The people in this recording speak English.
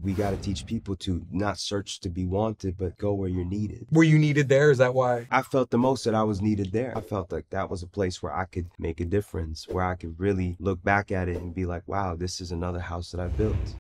we got to teach people to not search to be wanted, but go where you're needed. Were you needed there? Is that why? I felt the most that I was needed there. I felt like that was a place where I could make a difference, where I could really look back at it and be like, wow, this is another house that I built.